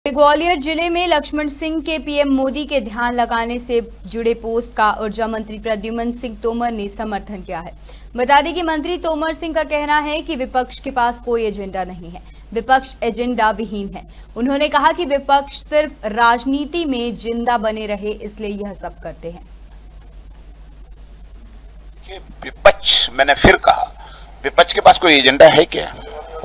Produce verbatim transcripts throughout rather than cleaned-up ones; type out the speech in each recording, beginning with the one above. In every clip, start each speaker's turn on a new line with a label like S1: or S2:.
S1: ग्वालियर जिले में लक्ष्मण सिंह के पीएम मोदी के ध्यान लगाने से जुड़े पोस्ट का ऊर्जा मंत्री प्रद्युम्न सिंह तोमर ने समर्थन किया है। बता दें कि मंत्री तोमर सिंह का कहना है कि विपक्ष के पास कोई एजेंडा नहीं है, विपक्ष एजेंडा विहीन है। उन्होंने कहा कि विपक्ष सिर्फ राजनीति में जिंदा बने रहे इसलिए यह सब करते हैं।
S2: विपक्ष, मैंने फिर कहा, विपक्ष के पास कोई एजेंडा है क्या?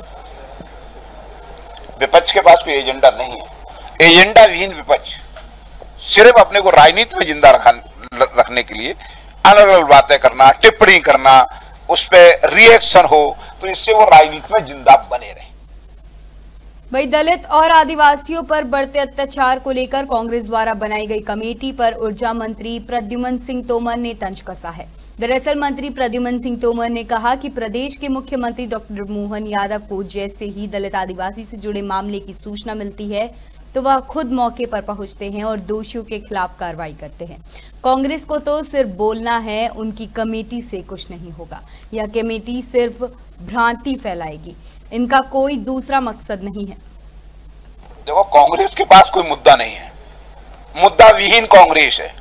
S2: विपक्ष के पास कोई एजेंडा नहीं है। एजेंडा विहीन विपक्ष सिर्फ अपने को राजनीति में जिंदा रखने के लिए अलग अलग बातें करना, टिप्पणी करना, उस पर रिएक्शन हो तो इससे वो राजनीति में जिंदा बने रहे।
S1: वहीं दलित और आदिवासियों पर बढ़ते अत्याचार को लेकर कांग्रेस द्वारा बनाई गई कमेटी पर ऊर्जा मंत्री प्रद्युम्न सिंह तोमर ने तंज कसा है। दरअसल मंत्री प्रद्युम्न सिंह तोमर ने कहा कि प्रदेश के मुख्यमंत्री डॉक्टर मोहन यादव को जैसे ही दलित आदिवासी से जुड़े मामले की सूचना मिलती है तो वह खुद मौके पर पहुंचते हैं और दोषियों के खिलाफ कार्रवाई करते हैं। कांग्रेस को तो सिर्फ बोलना है, उनकी कमेटी से कुछ नहीं होगा। यह कमेटी सिर्फ भ्रांति फैलाएगी, इनका कोई दूसरा मकसद नहीं है।
S2: देखो, कांग्रेस के पास कोई मुद्दा नहीं है, मुद्दा विहीन कांग्रेस है।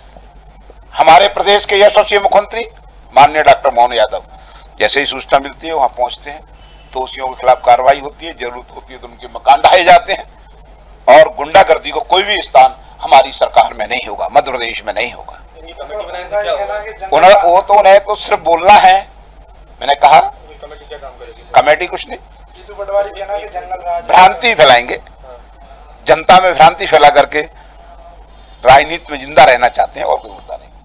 S2: हमारे प्रदेश के यशस्वी मुख्यमंत्री माननीय डॉक्टर मोहन यादव जैसे ही सूचना मिलती है वहां पहुंचते हैं, दोषियों के खिलाफ कार्रवाई होती है, जरूरत होती है तो उनके मकान ढाए जाते हैं और गुंडागर्दी को कोई भी स्थान हमारी सरकार में नहीं होगा, मध्य प्रदेश में नहीं होगा। उन्हें वो तो उन्हें तो सिर्फ बोलना है। मैंने कहा कमेटी कुछ नहीं, भ्रांति फैलाएंगे, जनता में भ्रांति फैला करके राजनीति में जिंदा रहना चाहते हैं और कोई मुद्दा नहीं।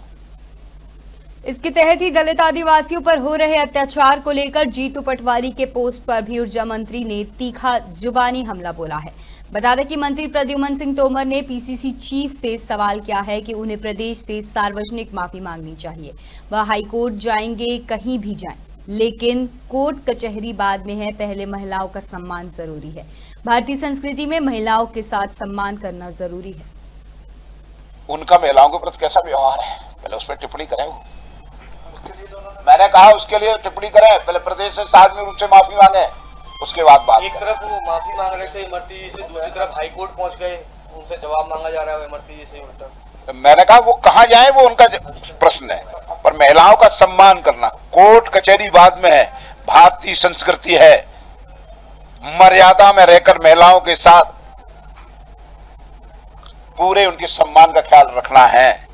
S1: इसके तहत ही दलित आदिवासियों पर हो रहे अत्याचार को लेकर जीतू पटवारी के पोस्ट पर भी ऊर्जा मंत्री ने तीखा जुबानी हमला बोला है। बता दें कि मंत्री प्रद्युम्न सिंह तोमर ने पीसीसी चीफ से सवाल किया है कि उन्हें प्रदेश से सार्वजनिक माफी मांगनी चाहिए। वह हाईकोर्ट जाएंगे, कहीं भी जाएं, लेकिन कोर्ट कचहरी बाद में है, पहले महिलाओं का सम्मान जरूरी है। भारतीय संस्कृति में महिलाओं के साथ सम्मान करना जरूरी है।
S2: उनका महिलाओं के प्रति कैसा व्यवहार है, पहले उस पर टिप्पणी करें। वो मैंने कहा उसके लिए टिप्पणी करें, पहले प्रदेश से साथ में उनसे माफी मांगे, उसके बाद बात।
S3: एक तरफ वो माफी मांग रहे थे इमरती जी से, दूसरी तरफ हाईकोर्ट पहुंच गए, उनसे जवाब मांगा जा रहा है इमरती जी से उल्टा।
S2: मैंने कहा वो कहां जाए वो उनका प्रश्न है, पर महिलाओं का सम्मान करना, कोर्ट कचहरी बाद में है, भारतीय संस्कृति है, मर्यादा में रहकर महिलाओं के साथ पूरे उनके सम्मान का ख्याल रखना है।